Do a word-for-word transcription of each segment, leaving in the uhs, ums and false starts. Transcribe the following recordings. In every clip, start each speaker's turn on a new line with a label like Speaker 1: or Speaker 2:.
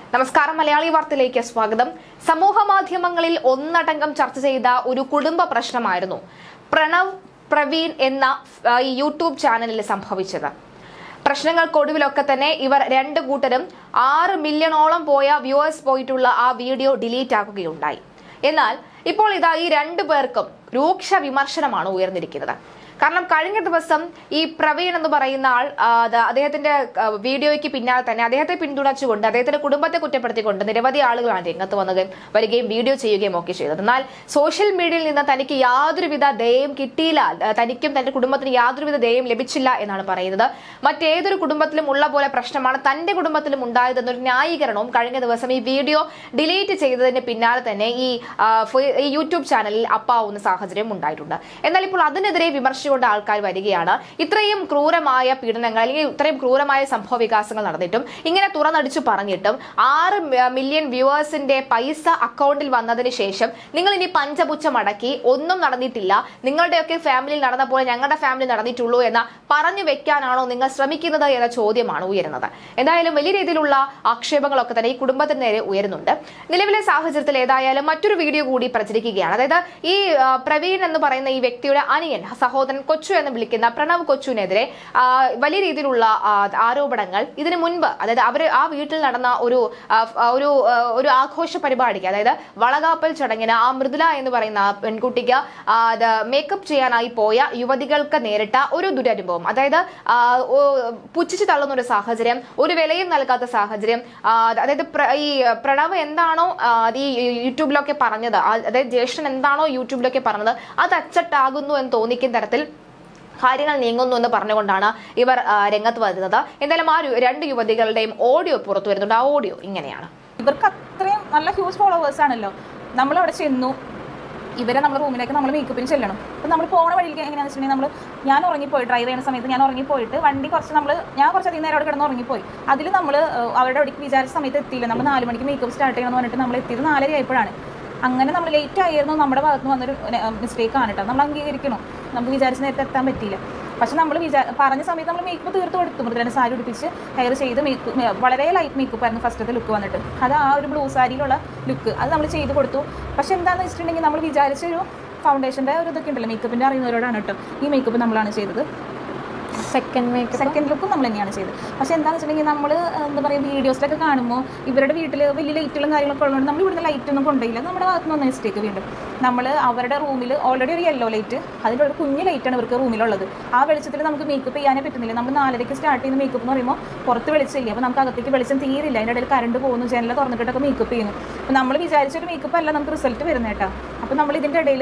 Speaker 1: നമസ്കാരം, മലയാളി വാർത്തയിലേക്ക് സ്വാഗതം. സമൂഹ മാധ്യമങ്ങളിൽ ഒന്നടങ്കം ചർച്ച ചെയ്ത ഒരു കുടുംബ പ്രശ്നമായിരുന്നു പ്രണവ് പ്രവീൺ എന്ന യൂട്യൂബ് ചാനലിൽ സംഭവിച്ചത്. പ്രശ്നങ്ങൾക്കൊടുവിലൊക്കെ തന്നെ ഇവർ രണ്ടു കൂട്ടരും ആറ് മില്യണോളം പോയ വ്യൂവേഴ്സ് പോയിട്ടുള്ള ആ വീഡിയോ ഡിലീറ്റ് ആക്കുകയുണ്ടായി. എന്നാൽ ഇപ്പോൾ ഇതാ ഈ രണ്ടു പേർക്കും രൂക്ഷ വിമർശനമാണ് ഉയർന്നിരിക്കുന്നത്. കാരണം കഴിഞ്ഞ ദിവസം ഈ പ്രവീൺ എന്ന് പറയുന്ന ആൾ അദ്ദേഹത്തിന്റെ വീഡിയോയ്ക്ക് പിന്നാലെ തന്നെ അദ്ദേഹത്തെ പിന്തുണച്ചുകൊണ്ട് അദ്ദേഹത്തിന്റെ കുടുംബത്തെ കുറ്റപ്പെടുത്തിക്കൊണ്ട് നിരവധി ആളുകളാണ് രംഗത്ത് വന്നത് വരികയും വീഡിയോ ചെയ്യുകയും ഒക്കെ ചെയ്തത്. എന്നാൽ സോഷ്യൽ മീഡിയയിൽ നിന്ന് തനിക്ക് യാതൊരുവിധ ദയയും കിട്ടിയില്ല, തനിക്കും തന്റെ കുടുംബത്തിന് യാതൊരുവിധ ദയയും ലഭിച്ചില്ല എന്നാണ് പറയുന്നത്. മറ്റേതൊരു കുടുംബത്തിലും ഉള്ള പോലെ പ്രശ്നമാണ് തന്റെ കുടുംബത്തിലും ഉണ്ടായതെന്നൊരു ന്യായീകരണവും കഴിഞ്ഞ ദിവസം ഈ വീഡിയോ ഡിലീറ്റ് ചെയ്തതിന് പിന്നാലെ തന്നെ ഈ യൂട്യൂബ് ചാനലിൽ അപ്പാവുന്ന സാഹചര്യം ഉണ്ടായിട്ടുണ്ട്. എന്നാൽ ഇപ്പോൾ അതിനെതിരെ വിമർശിച്ചു കൊണ്ട് ആൾക്കാർ വരികയാണ്. ഇത്രയും ക്രൂരമായ പീഡനങ്ങൾ അല്ലെങ്കിൽ ഇത്രയും ക്രൂരമായ സംഭവ വികാസങ്ങൾ നടന്നിട്ടും ഇങ്ങനെ തുറന്നടിച്ചു പറഞ്ഞിട്ടും ആറ് മില്യൺ വ്യൂവേഴ്സിന്റെ പൈസ അക്കൗണ്ടിൽ വന്നതിന് ശേഷം നിങ്ങൾ ഇനി പഞ്ചപുച്ഛം അടക്കി ഒന്നും നടന്നിട്ടില്ല, നിങ്ങളുടെയൊക്കെ ഫാമിലിയിൽ നടന്ന പോലെ ഞങ്ങളുടെ ഫാമിലി നടന്നിട്ടുള്ളൂ എന്ന പറഞ്ഞു വെക്കാനാണോ നിങ്ങൾ ശ്രമിക്കുന്നത് എന്ന ചോദ്യമാണ് ഉയരുന്നത്. എന്തായാലും വലിയ രീതിയിലുള്ള ആക്ഷേപങ്ങളൊക്കെ തന്നെ ഈ കുടുംബത്തിന് നേരെ ഉയരുന്നുണ്ട്. നിലവിലെ സാഹചര്യത്തിൽ ഏതായാലും മറ്റൊരു വീഡിയോ കൂടി പ്രചരിക്കുകയാണ്. അതായത് ഈ പ്രവീൺ എന്ന് പറയുന്ന ഈ വ്യക്തിയുടെ അനിയൻ സഹോദരൻ കൊച്ചു എന്ന് വിളിക്കുന്ന പ്രണവ് കൊച്ചുവിനെതിരെ വലിയ രീതിയിലുള്ള ആരോപണങ്ങൾ ഇതിനു മുൻപ്, അതായത് അവർ ആ വീട്ടിൽ നടന്ന ഒരു ഒരു ഒരു ആഘോഷ പരിപാടിക്ക്, അതായത് വളകാപ്പൽ ചടങ്ങിന് ആ മൃദുല എന്ന് പറയുന്ന പെൺകുട്ടിക്ക് മേക്കപ്പ് ചെയ്യാനായി പോയ യുവതികൾക്ക് നേരിട്ട ഒരു ദുരനുഭവം, അതായത് പുച്ഛിച്ചു തള്ളുന്ന ഒരു സാഹചര്യം, ഒരു വിലയും നൽകാത്ത സാഹചര്യം. അതായത് ഈ പ്രണവ് എന്താണോ ഈ യൂട്യൂബിലൊക്കെ പറഞ്ഞത്, അതായത് ജ്യേഷ്ഠൻ എന്താണോ യൂട്യൂബിലൊക്കെ പറഞ്ഞത് അത് അച്ചട്ടാകുന്നു എന്ന് തോന്നിക്കുന്ന തരത്തിൽ കാര്യങ്ങൾ നീങ്ങുന്നു എന്ന് പറഞ്ഞുകൊണ്ടാണ് ഇവർ രംഗത്ത് വരുന്നത്. എന്തായാലും ആ രണ്ട് യുവതികളുടെയും ഓഡിയോ പുറത്തു വരുന്നുണ്ട്. ആ ഓഡിയോ ഇങ്ങനെയാണ്.
Speaker 2: ഇവർക്ക് അത്രയും നല്ല ഹ്യൂജ് ഫോളോവേഴ്സ് ആണല്ലോ. നമ്മളവിടെ ചെന്നു, ഇവരെ നമ്മുടെ റൂമിലേക്ക് നമ്മൾ മേക്കപ്പിന് ചെല്ലണം. അപ്പം നമ്മൾ പോണ വഴിക്ക് എങ്ങനെയാണെന്ന് വെച്ചിട്ടുണ്ടെങ്കിൽ നമ്മൾ ഞാൻ ഉറങ്ങിപ്പോയി, ഡ്രൈവ് ചെയ്യുന്ന സമയത്ത് ഞാൻ ഉറങ്ങിപ്പോയിട്ട് വണ്ടി കുറച്ച് നമ്മൾ ഞാൻ കുറച്ച് അധികം നേരം അവിടെ കിടന്ന് ഉറങ്ങിപ്പോയി. അതിൽ നമ്മൾ അവരുടെ അവിടേക്ക് വിചാരിച്ച സമയത്ത് എത്തിയില്ല. നമ്മൾ നാല് മണിക്ക് മേക്കപ്പ് സ്റ്റാർട്ട് ചെയ്യണമെന്ന് പറഞ്ഞിട്ട് നമ്മൾ എത്തിയത് നാലര ആയപ്പോഴാണ്. അങ്ങനെ നമ്മൾ ലേറ്റ് ആയിരുന്നു, നമ്മുടെ ഭാഗത്ത് നിന്ന് വന്നൊരു മിസ്റ്റേക്കാണ് കേട്ടോ. നമ്മൾ അംഗീകരിക്കണം, നമുക്ക് വിചാരിച്ച നേരത്തെ എത്താൻ പറ്റിയില്ല. പക്ഷെ നമ്മൾ വിചാ പറഞ്ഞ സമയത്ത് നമ്മൾ മേക്കപ്പ് തീർത്ത് കൊടുത്തു. മൃദുലനെ സാരി ഉടുപ്പിച്ച് ഹെയർ ചെയ്ത് മേക്കപ്പ് വളരെ ലൈറ്റ് മേക്കപ്പ് ആയിരുന്നു ഫസ്റ്റത്തെ ലുക്ക് വന്നിട്ട്. അത് ആ ഒരു ബ്ലൂ സാരിയിലുള്ള ലുക്ക് അത് നമ്മൾ ചെയ്ത് കൊടുത്തു. പക്ഷെ എന്താണെന്ന് വെച്ചിട്ടുണ്ടെങ്കിൽ നമ്മൾ വിചാരിച്ചൊരു ഫൗണ്ടേഷൻ്റെ ഒരു ഇതൊക്കെ ഉണ്ടല്ലോ, മേക്കപ്പിൻ്റെ അറിയുന്നവരോടാണ് കേട്ടോ ഈ മേക്കപ്പ് നമ്മളാണ് ചെയ്തത്. സെക്കൻഡ് മേക്കപ്പ് സെക്കൻഡ് ലുക്കും നമ്മൾ തന്നെയാണ് ചെയ്തത്. പക്ഷേ എന്താണെന്ന് വെച്ചിട്ടുണ്ടെങ്കിൽ നമ്മൾ എന്താ പറയുക, വീഡിയോസിലൊക്കെ കാണുമ്പോൾ ഇവരുടെ വീട്ടിൽ വലിയ ലൈറ്റുകളും കാര്യങ്ങളൊക്കെ ഉള്ളതുകൊണ്ട് നമ്മൾ ഇവിടുന്ന് ലൈറ്റൊന്നും കൊണ്ടുപോയില്ല. നമ്മുടെ ഭാഗത്ത് നിന്ന് വന്ന മിസ്റ്റേക്ക് വീണ്ടും നമ്മൾ അവരുടെ റൂമിൽ ഓൾറെഡി ഒരു യെല്ലോ ലൈറ്റ്, അതിൻ്റെ ഒരു കുഞ്ഞ് ലൈറ്റാണ് ഇവർക്ക് റൂമിലുള്ളത്. ആ വെളിച്ചത്തിൽ നമുക്ക് മേക്കപ്പ് ചെയ്യാനേ പറ്റുന്നില്ല. നമ്മൾ നാലരയ്ക്ക് സ്റ്റാർട്ട് ചെയ്യുന്ന മേക്കപ്പ് എന്ന് പറയുമ്പോൾ പുറത്ത് വെളിച്ചമില്ല, അപ്പോൾ നമുക്ക് അകത്തേക്ക് വെളിച്ചം തീരില്ല. അതിൻ്റെ ഇടയിൽ കറണ്ട് പോകുന്നു, ജനല തുറന്നിട്ടൊക്കെ മേക്കപ്പ് ചെയ്യുന്നു. അപ്പോൾ നമ്മൾ വിചാരിച്ചൊരു മേക്കപ്പ് അല്ല നമുക്ക് റിസൾട്ട് വരുന്നത് കേട്ടോ. അപ്പോൾ നമ്മൾ ഇതിൻ്റെ ഇടയിൽ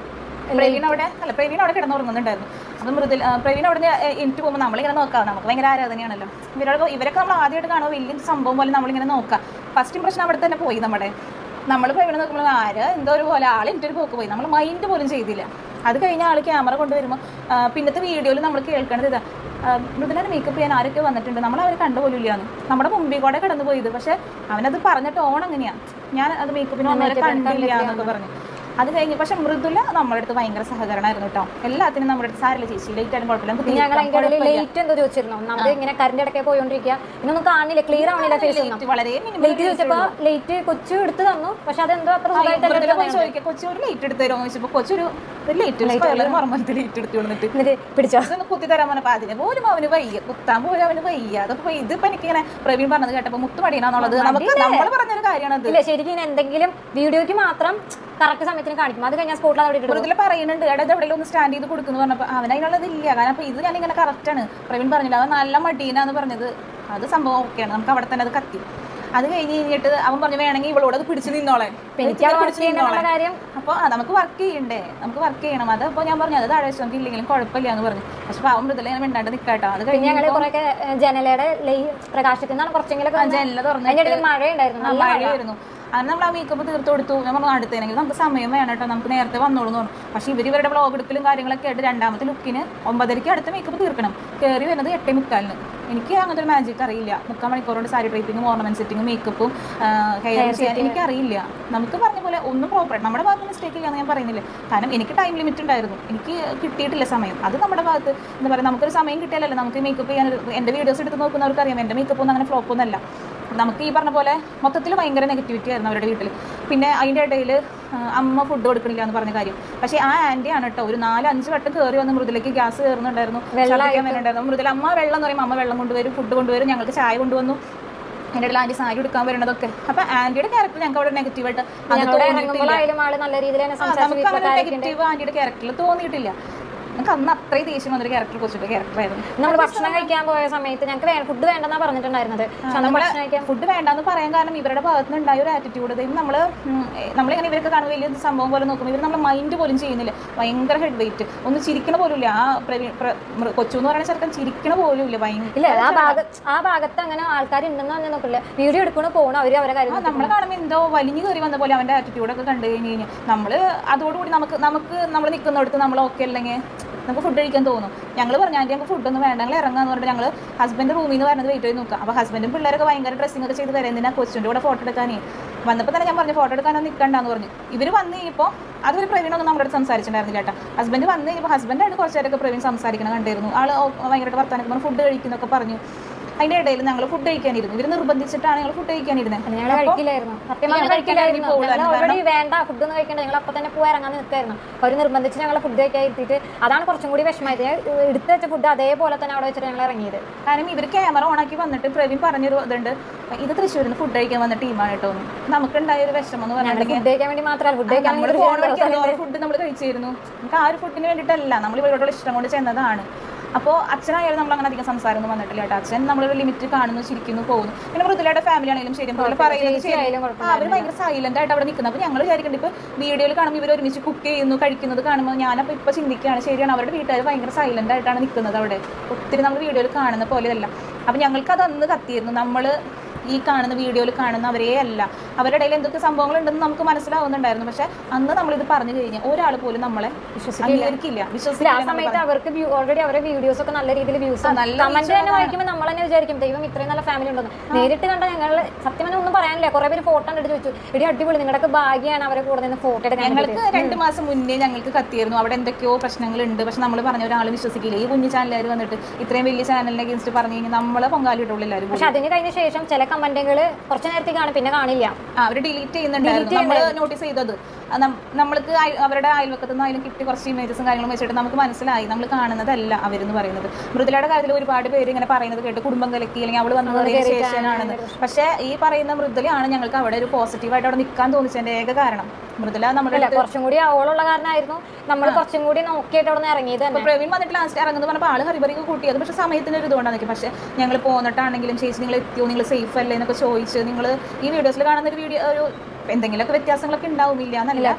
Speaker 2: പ്രവീൺ അവിടെ അല്ല പ്രവീൺ അവിടെ കിടന്നുറങ്ങുന്നുണ്ടായിരുന്നു. അപ്പം മൃദുല പ്രവീൺ അവിടെ നിന്ന് എനിക്ക് പോകുമ്പോൾ നമ്മളിങ്ങനെ നോക്കാം, നമുക്ക് ഭയങ്കര ആരാധനയാണല്ലോ ഇവരോട്. ഇവരൊക്കെ നമ്മൾ ആദ്യമായിട്ട് കാണുമ്പോൾ വലിയ സംഭവം പോലെ നമ്മളിങ്ങനെ നോക്കാം. ഫസ്റ്റ് ഇംപ്രഷൻ അവിടെ തന്നെ പോയി. നമ്മുടെ നമ്മൾ പ്രവീൺ നോക്കുമ്പോൾ ആര് എന്തോ ഒരു പോലെ ആൾ എൻ്റെ ഒരു പോക്ക് പോയി, നമ്മൾ മൈൻഡ് പോലും ചെയ്തില്ല. അത് കഴിഞ്ഞ ആൾ ക്യാമറ കൊണ്ടുവരുമ്പോൾ പിന്നത്തെ വീഡിയോയിൽ നമ്മൾ കേൾക്കേണ്ടത് ഇതാ, മൃദുലനെ മേക്കപ്പ് ചെയ്യാൻ ആരൊക്കെ വന്നിട്ടുണ്ട്, നമ്മൾ അവർ കണ്ടുപോലില്ലാന്ന്. നമ്മുടെ മുമ്പിൽ കൂടെ കടന്നു പോയത്. പക്ഷേ അവനത് പറഞ്ഞിട്ട് ഓൺ അങ്ങനെയാണ്, ഞാൻ അത് മേക്കപ്പിന് വന്നവരെ കണ്ടില്ല എന്നൊക്കെ പറഞ്ഞു. അത് കഴിഞ്ഞ് പക്ഷെ മൃദുല നമ്മുടെ അടുത്ത് ഭയങ്കര സഹകരണമായിരുന്നു കേട്ടോ. എല്ലാത്തിനും നമ്മുടെ അടുത്ത് സാരില്ല ചേച്ചി ലേറ്റ് ആയാലും കുഴപ്പമില്ല.
Speaker 3: ലേറ്റ് എന്തോ ചോദിച്ചിരുന്നു, നമ്മൾ ഇങ്ങനെ കറണ്ട് ഇടയ്ക്ക് പോയോണ്ടിരിക്കുക, ഇന്നൊന്നും കാണില്ല, ക്ലിയർ ആവണില്ല ഫേസ്.
Speaker 2: വളരെ
Speaker 3: ലേറ്റ് ചോദിച്ചപ്പോ ലേറ്റ് കൊച്ചു എടുത്ത് തന്നു. പക്ഷെ അതെന്തോ അത്ര
Speaker 2: ചോദിക്കുക, കൊച്ചു ഒരു ലേറ്റ് എടുത്ത് തരുമോ ചോദിച്ചപ്പോൾ കൊച്ചൊരു ലേറ്റ് മർമ്മത്തിൽ ലേറ്റ് എടുത്ത് വന്നിട്ട്
Speaker 3: പിടിച്ചോ
Speaker 2: കുത്തി തരാൻ പറഞ്ഞപ്പോൾ അതിന് പോലും അവന് വയ്യ, കുത്താൻ പോലും അവന് വയ്യ. അതൊക്കെ ഇതിപ്പോ എനിക്കിങ്ങനെ പ്രവീൺ പറഞ്ഞത് കേട്ടപ്പോൾ മുത്ത് പടിയണമെന്നുള്ളത് നമുക്ക് നമ്മൾ പറഞ്ഞൊരു കാര്യമാണ്.
Speaker 3: ഇല്ല ശരിക്കും എന്തെങ്കിലും വീഡിയോക്ക് മാത്രം കറക്റ്റ് സമയത്തിന് കാണിക്കും, അത് കഴിഞ്ഞാൽ സ്പോട്ടിൽ അവിടെ
Speaker 2: മൃദുല പറയുന്നുണ്ട് ഇടത് എവിടെയെങ്കിലും ഒന്ന് സ്റ്റാൻഡ് ചെയ്ത് കൊടുക്കുന്നു പറഞ്ഞപ്പോൾ അവൻ അതിനുള്ളത് ഇല്ല. കാരണം അപ്പോൾ ഇത് ഞാനിങ്ങനെ കറക്റ്റാണ് പ്രവീൺ പറഞ്ഞില്ല, അവൻ നല്ല മടീനാന്ന് പറഞ്ഞത്. അത് സംഭവം ഓക്കെയാണ്, നമുക്ക് അവിടെ തന്നെ അത് കത്തി. അത് കഴിഞ്ഞ് കഴിഞ്ഞിട്ട് അവൻ പറഞ്ഞു വേണമെങ്കിൽ ഇവളോട് അത് പിടിച്ച് നിന്നോളെ, കാര്യം അപ്പോൾ നമുക്ക് വർക്ക് ചെയ്യണ്ടേ, നമുക്ക് വർക്ക് ചെയ്യണം. അത് അപ്പോൾ ഞാൻ പറഞ്ഞു അത് താഴെ നമുക്ക് ഇല്ലെങ്കിലും കുഴപ്പമില്ല എന്ന് പറഞ്ഞു. പക്ഷെ പാവം മൃദുല ഇങ്ങനെ മിണ്ടാണ്ട് നിൽക്കാട്ടോ. അത് കഴിഞ്ഞ്
Speaker 3: ഞങ്ങൾ കുറേ ജനലയുടെ പ്രകാശത്തിൽ നിന്നാണ് കുറച്ചെങ്കിലും
Speaker 2: ജനല തുറന്നിട്ട്
Speaker 3: മഴ ഉണ്ടായിരുന്നു,
Speaker 2: മഴയായിരുന്നു. അങ്ങനെ നമ്മൾ ആ മേക്കപ്പ് തീർത്ത് കൊടുത്തു. ഞാൻ പറഞ്ഞു അടുത്തേനെങ്കിൽ നമുക്ക് സമയം വേണം കേട്ടോ, നമുക്ക് നേരത്തെ വന്നോളൂ എന്ന് പറഞ്ഞു. പക്ഷേ ഇവർ ഇവരുടെ വ്ളോഗ് എടുക്കലും കാര്യങ്ങളൊക്കെ ആയിട്ട് രണ്ടാമത്തെ ലുക്കിന് ഒമ്പതരയ്ക്ക് അടുത്ത മേക്കപ്പ് തീർക്കണം. കയറി വരുന്നത് എട്ടേ മുക്കാലിന്. എനിക്ക് അങ്ങനത്തെ ഒരു മാജിക് അറിയില്ല. മുക്കാൽ മണിക്കൂറുകൊണ്ട് സാരി ഡ്രൈപ്പിങ്ങും ഓർണമെന്റ് സെറ്റിങ്ങും മേക്കപ്പും ഹെയർ ചെയ്യാൻ എനിക്കറിയില്ല. നമുക്ക് പറഞ്ഞ പോലെ ഒന്നും പ്രോപ്പറായിട്ട് നമ്മുടെ ഭാഗത്ത് മിസ്റ്റേക്ക് ഇല്ലാന്ന് ഞാൻ പറയുന്നില്ല. കാരണം എനിക്ക് ടൈം ലിമിറ്റ് ഉണ്ടായിരുന്നു, എനിക്ക് കിട്ടിയിട്ടില്ല സമയം. അത് നമ്മുടെ ഭാഗത്ത് എന്താ പറയുക, നമുക്കൊരു സമയം കിട്ടിയാലല്ലേ നമുക്ക് മേക്കപ്പ് ചെയ്യാൻ. എൻ്റെ വീഡിയോസ് എടുത്ത് നോക്കുന്നവർക്ക് അറിയാം എൻ്റെ മേക്കപ്പ് ഒന്നും അങ്ങനെ ഫ്ലോപ്പ് ഒന്നുമല്ല. നമുക്ക് ഈ പറഞ്ഞ പോലെ മൊത്തത്തിൽ ഭയങ്കര നെഗറ്റിവിറ്റി ആയിരുന്നു അവരുടെ വീട്ടിൽ. പിന്നെ അതിൻ്റെ ഇടയിൽ അമ്മ ഫുഡ് കൊടുക്കണില്ല എന്ന് പറഞ്ഞ കാര്യം. പക്ഷേ ആ ആൻറ്റിയാണ് കേട്ടോ ഒരു നാല് അഞ്ച് വട്ടം കയറി വന്ന് മൃദുലയ്ക്ക് ഗ്യാസ് കയറുന്നുണ്ടായിരുന്നു, ഛർദ്ദിക്കാൻ വരുന്നുണ്ടായിരുന്നു. മൃദുല അമ്മ വെള്ളം എന്ന് പറയുമ്പോൾ അമ്മ വെള്ളം കൊണ്ടുവരും, ഫുഡ് കൊണ്ടുവരും, ഞങ്ങൾക്ക് ചായ കൊണ്ടുവന്നു, എൻ്റെ ഇടയിൽ ആൻറ്റി സാരി എടുക്കാൻ വരുന്നതൊക്കെ. അപ്പൊ ആൻറ്റിയുടെ ക്യാരക്ടർ ഞങ്ങൾക്ക് അവിടെ നെഗറ്റീവായിട്ട് നമുക്ക് അങ്ങനെ നെഗറ്റീവ് ആൻറ്റിയുടെ ക്യാരക്ടറിൽ തോന്നിയിട്ടില്ല. നമുക്ക് അന്ന് അത്രയും ദേഷ്യം വന്നൊരു ക്യാരക്ടർ കൊച്ചിട്ട് ക്യാരക്ടറായിരുന്നു.
Speaker 3: നമ്മൾ ഭക്ഷണം കഴിക്കാൻ പോയ സമയത്ത് ഞങ്ങൾക്ക് ഫുഡ് വേണ്ടെന്നാ പറഞ്ഞിട്ടുണ്ടായിരുന്നത്.
Speaker 2: ഫുഡ് വേണ്ടെന്ന് പറയാൻ കാരണം ഇവരുടെ ഭാഗത്ത് നിന്ന് ഉണ്ടായ ഒരു ആറ്റിറ്റ്യൂഡ്. നമ്മള് നമ്മളിങ്ങനെ ഇവരൊക്കെ കാണുമ്പോൾ വലിയ സംഭവം പോലെ നോക്കുമ്പോൾ ഇവർ നമ്മൾ മൈൻഡ് പോലും ചെയ്യുന്നില്ല. ഭയങ്കര ഹെഡ് വെയിറ്റ്, ഒന്ന് ചിരിക്കണ പോലും ഇല്ല. ആ കൊച്ചു എന്ന് പറയുന്ന ചെറുക്കൻ ചിരിക്കണ പോലും ഇല്ല. ഭയങ്കര
Speaker 3: ആ ഭാഗത്ത് ആ ഭാഗത്ത് അങ്ങനെ ആൾക്കാരുണ്ടെന്ന് പറഞ്ഞാൽ നോക്കില്ല, വീഡിയോ എടുക്കണോ പോകണം അവര് അവരെ കാര്യം.
Speaker 2: നമ്മളെ കാണുമ്പോൾ എന്തോ വലിഞ്ഞു കയറി വന്ന പോലെ അവന്റെ ആറ്റിറ്റ്യൂഡൊക്കെ കണ്ടു കഴിഞ്ഞ് കഴിഞ്ഞാൽ നമ്മള് അതോടുകൂടി നമുക്ക് നമുക്ക് നമ്മൾ നിൽക്കുന്നിടത്ത് നമ്മൾ ഓക്കെ അല്ലെങ്കിൽ നമുക്ക് ഫുഡ് കഴിക്കാൻ തോന്നും. ഞങ്ങൾ പറഞ്ഞു ആൻറ്റി ഞങ്ങൾക്ക് ഫുഡൊന്നും വേണ്ട, ഞങ്ങൾ ഇറങ്ങാന്ന് പറഞ്ഞിട്ട് ഞങ്ങൾ ഹസ്ബൻഡ് റൂമിൽ നിന്ന് വരുന്നത് വെയിറ്റ് ചെയ്ത് നോക്കാം. അപ്പോൾ ഹസ്ബൻഡും പിള്ളേരൊക്കെ ഭയങ്കര ഡ്രസ്സിംഗ് ഒക്കെ ചെയ്ത് വരാം. എന്തിനാ കൊച്ചിൻ്റെ കൂടെ ഫോട്ടോ എടുക്കാനേ വന്നപ്പോൾ തന്നെ ഞാൻ പറഞ്ഞു ഫോട്ടോ എടുക്കാനോ നിൽക്കണ്ടെന്ന് പറഞ്ഞു. ഇവർ വന്ന് കഴിഞ്ഞപ്പോൾ അതൊരു പ്രവീണൊന്നും നമ്മുടെ അടുത്ത് സംസാരിച്ചിട്ടുണ്ടായിരുന്നില്ല കേട്ടോ. ഹസ്ബൻഡ് വന്ന് കഴിഞ്ഞപ്പോൾ ഹസ്ബൻഡായിട്ട് കുറച്ച് നേരമൊക്കെ പ്രവീൺ സംസാരിക്കണം കണ്ടിരുന്നു. ആൾ ഭയങ്കരമായിട്ട് വർത്താനൊക്കെ പറഞ്ഞു, ഫുഡ് കഴിക്കുന്നൊക്കെ പറഞ്ഞു. അതിൻ്റെ ഇടയിൽ ഞങ്ങൾ ഫുഡ് കഴിക്കാനിരുന്നു. ഇവർ നിർബന്ധിച്ചിട്ടാണ് ഞങ്ങൾ ഫുഡ് കഴിക്കാനിരുന്നത്.
Speaker 3: വേണ്ട ഫുഡ് ഒന്നും കഴിക്കണ്ട, ഞങ്ങൾ അപ്പം തന്നെ പോയി ഇറങ്ങാൻ നിൽക്കായിരുന്നു. അവർ നിർബന്ധിച്ച് ഞങ്ങൾ ഫുഡ് കഴിക്കാൻ ഇരുത്തിയിട്ട് അതാണ് കുറച്ചും കൂടി വിഷമമായത്. എടുത്തു വെച്ച ഫുഡ് അതേപോലെ തന്നെ അവിടെ വെച്ചിട്ട് ഞങ്ങൾ ഇറങ്ങിയത്.
Speaker 2: കാരണം ഇവർ ക്യാമറ ഓണാക്കി വന്നിട്ട് പ്രവീൺ പറഞ്ഞൊരു ഇതുണ്ട്, ഇത് തൃശ്ശൂരിൽ നിന്ന് ഫുഡ് കഴിക്കാൻ വന്ന ടീമാണ് കേട്ടോ. നമുക്കുണ്ടായ ഒരു വിഷമം എന്ന് പറഞ്ഞാൽ
Speaker 3: ഫുഡ് കഴിക്കാൻ വേണ്ടി മാത്രമല്ല, ഫുഡ് കഴിക്കാൻ
Speaker 2: ഫുഡ് നമ്മൾ കഴിച്ചിരുന്നു. നമുക്ക് ആ ഒരു ഫുഡിന് വേണ്ടിയിട്ടല്ല, നമ്മൾ ഇവരോടുള്ള ഇഷ്ടം കൊണ്ട് ചെന്നതാണ്. അപ്പോൾ അച്ഛനായാലും നമ്മൾ അങ്ങനെ അധികം സംസാരമൊന്നും വന്നിട്ടില്ല കേട്ടോ. അച്ഛൻ നമ്മളൊരു ലിമിറ്റ് കാണുന്നു, ചിരിക്കുന്നു, പോകുന്നു. പിന്നെ മൃദുലയുടെ ഫാമിലി ആണെങ്കിലും ശരി പോലെ പറയുന്നത് അവർ ഭയങ്കര സൈലന്റ് ആയിട്ട് അവിടെ നിൽക്കുന്നത്. അപ്പോൾ ഞങ്ങൾ വിചാരിക്കേണ്ടത് ഇപ്പോൾ വീഡിയോയിൽ കാണുമ്പോൾ ഇവർ ഒരുമിച്ച് കുക്ക് ചെയ്യുന്നു, കഴിക്കുന്നത് കാണുമ്പോൾ ഞാനപ്പോൾ ഇപ്പോൾ ചിന്തിക്കുകയാണ്, ശരിയാണ് അവരുടെ വീട്ടുകാർ ഭയങ്കര സൈലന്റ് ആയിട്ടാണ് നിൽക്കുന്നത് അവിടെ. ഒത്തിരി നമ്മൾ വീഡിയോയിൽ കാണുന്ന പോലെയല്ല. അപ്പം ഞങ്ങൾക്ക് അത് അന്ന് കത്തിയിരുന്നു. നമ്മൾ ഈ കാണുന്ന വീഡിയോയിൽ കാണുന്ന അവരേ അല്ല, അവരുടെ ഇടയിൽ എന്തൊക്കെ സംഭവങ്ങളുണ്ടെന്ന് നമുക്ക് മനസ്സിലാവുന്നുണ്ടായിരുന്നു. പക്ഷെ അന്ന് നമ്മളിത് പറഞ്ഞു കഴിഞ്ഞാൽ ഒരാൾ പോലും നമ്മളെ അംഗീകരിക്കില്ല, വിശ്വസിക്കില്ല.
Speaker 3: ആ സമയത്ത് അവർക്ക് ഓൾറെഡി അവരുടെ വീഡിയോസ് ഒക്കെ നല്ല രീതിയിൽ വ്യൂസ് കമന്റ് തന്നെ വായിക്കുമ്പോൾ നമ്മൾ തന്നെ വിചാരിക്കും ദൈവം ഇത്രയും നല്ല ഫാമിലി ഉണ്ടെന്ന്. നേരിട്ട് കണ്ട ഞങ്ങൾ സത്യം തന്നെ ഒന്നും പറയാനില്ല. കുറെ പേര് ഫോട്ടോ എടുത്ത് ചോദിച്ചു, ഇടി അടിപൊളി നിങ്ങളുടെ ഭാഗ്യമാണ് അവരെ കൂടെ നിന്ന് ഫോട്ടോ എടുക്കാൻ.
Speaker 2: ഞങ്ങൾക്ക് രണ്ട് മാസം മുന്നേ ഞങ്ങൾക്ക് കത്തിയിരുന്നു, അവിടെ എന്തൊക്കെയോ പ്രശ്നങ്ങളുണ്ട്. പക്ഷെ നമ്മൾ പറഞ്ഞ ഒരാൾ വിശ്വസിക്കില്ല. ഈ കുഞ്ഞു ചാനലുകാർ വന്നിട്ട് ഇത്രയും വലിയ ചാനലിനെ അഗേൻസ്റ്റ് പറഞ്ഞു കഴിഞ്ഞാൽ നമ്മളെ പൊങ്കാലിട്ടുള്ളൂ എല്ലാവരും.
Speaker 3: പക്ഷെ അതിന് കഴിഞ്ഞ ശേഷം ചില കമന്റുകൾ കുറച്ച് നേരത്തെ കാണും, പിന്നെ കാണില്ല.
Speaker 2: അവർ ഡിലീറ്റ് ചെയ്യുന്നുണ്ടായിരുന്നു. നമ്മൾ നോട്ടീസ് ചെയ്തത് നമ്മൾക്ക് അവരുടെ അയൽവക്കത്തു നിന്ന് അതിലും കിട്ടി കുറച്ച് ഇമേജസും കാര്യങ്ങളും വെച്ചിട്ട് നമുക്ക് മനസ്സിലായി നമ്മൾ കാണുന്നതല്ല അവരെന്ന് പറയുന്നത്. മൃദുലയുടെ കാര്യത്തിൽ ഒരുപാട് പേര് ഇങ്ങനെ പറയുന്നത് കേട്ട് കുടുംബം കലക്കി അല്ലെങ്കിൽ അവൾ വന്നതിന് ശേഷമാണെന്ന്. പക്ഷെ ഈ പറയുന്ന മൃദുലയാണ് ഞങ്ങൾക്ക് അവിടെ ഒരു പോസിറ്റീവായിട്ട് അവിടെ നിൽക്കാൻ തോന്നിച്ചതിന്റെ ഏക കാരണം. മൃദുല നമ്മുടെ
Speaker 3: കുറച്ചും കൂടി അവളുള്ള കാരണമായിരുന്നു നമ്മൾ കുറച്ചും കൂടി നോക്കിയിട്ട് അവിടെ നിന്ന് ഇറങ്ങിയത്.
Speaker 2: പ്രവീൺ വന്നിട്ട് ലാസ്റ്റ് ഇറങ്ങുന്നത് പറഞ്ഞപ്പോൾ ആള് ഹറിബറിക്ക് കൂട്ടിയത്. പക്ഷെ സമയത്തിന് ഒരു ഇതുകൊണ്ടാണ് നിൽക്കും. പക്ഷെ ഞങ്ങൾ പോന്നിട്ടാണെങ്കിലും ചേച്ചി നിങ്ങൾ എത്തിയോ, നിങ്ങൾ സേഫ് അല്ലേ എന്നൊക്കെ ചോദിച്ച് നിങ്ങൾ ഈ വീഡിയോസിൽ കാണുന്ന ഒരു വീഡിയോ ഒരു എന്തെങ്കിലുമൊക്കെ വ്യത്യാസങ്ങളൊക്കെ ഉണ്ടാവില്ല എന്നല്ല,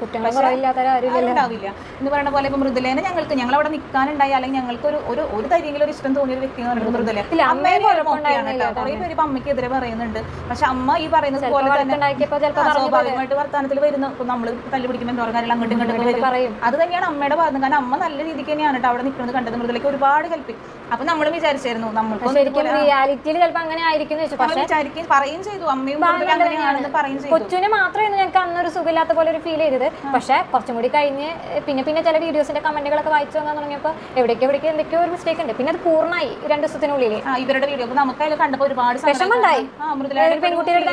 Speaker 2: ഉണ്ടാവില്ല എന്ന് പറയുന്ന പോലെ. ഇപ്പൊ മൃദുലേനെ ഞങ്ങൾക്ക് ഞങ്ങൾ അവിടെ നിൽക്കാനുണ്ടായി അല്ലെങ്കിൽ ഞങ്ങൾക്ക് ഒരു ഒരു ഒരു തരിയെങ്കിലും ഒരു ഇഷ്ടം തോന്നിയ ഒരു വ്യക്തി എന്ന് പറയുന്നത് മൃദുല. അമ്മയെ ഓക്കെയാണ് കേട്ടോ. കുറെ പേര് ഇപ്പൊ അമ്മയ്ക്കെതിരെ പറയുന്നുണ്ട്. പക്ഷെ അമ്മ ഈ പറയുന്നത് പോലെ തന്നെ സ്വാഭാവികമായിട്ട് വർത്താനത്തിൽ വരുന്ന നമ്മൾ തല്ലു പിടിക്കുമ്പോൾ എന്താ പറയുക അങ്ങോട്ടും ഇങ്ങോട്ടും വരും. അത് തന്നെയാണ് അമ്മയുടെ ഭാഗത്ത്. കാരണം അമ്മ നല്ല രീതിക്ക് തന്നെയാണ് കേട്ടോ അവിടെ നിൽക്കുന്നത് കണ്ടത്. മൃദുലയ്ക്ക് ഒരുപാട് ഹെൽപ്പ്. അപ്പൊ നമ്മളും വിചാരിച്ചായിരുന്നു നമ്മൾക്ക്
Speaker 3: റിയാലിറ്റിയിൽ ചിലപ്പോൾ അങ്ങനെ ആയിരിക്കും
Speaker 2: വിചാരിക്കുകയും പറയുകയും ചെയ്തു. അമ്മയും അങ്ങനെയാണെന്ന് പറയുകയും ചെയ്തു.
Speaker 3: കൊച്ചിന് മാത്രമേ ഞങ്ങൾക്ക് അന്നൊരു സുഖമില്ലാത്ത പോലെ ഒരു ഫീൽ ചെയ്തത്. പക്ഷെ കുറച്ചും കൂടി കഴിഞ്ഞ് പിന്നെ പിന്നെ ചില വീഡിയോസിന്റെ കമന്റുകളൊക്കെ വായിച്ചു വന്നാൽ തുടങ്ങിയപ്പോൾ എവിടേക്ക് എവിടേക്ക് എന്തൊക്കെയോ ഒരു മിസ്റ്റേക്ക് ഉണ്ട്. പിന്നെ അത് പൂർണ്ണമായി രണ്ടു ദിവസത്തിനുള്ളിൽ
Speaker 2: ഇവരുടെ വീഡിയോ നമുക്ക് അതിൽ കണ്ടപ്പോൾ ഒരുപാട്
Speaker 3: വിഷമമുണ്ടായി. പെൺകുട്ടികളുടെ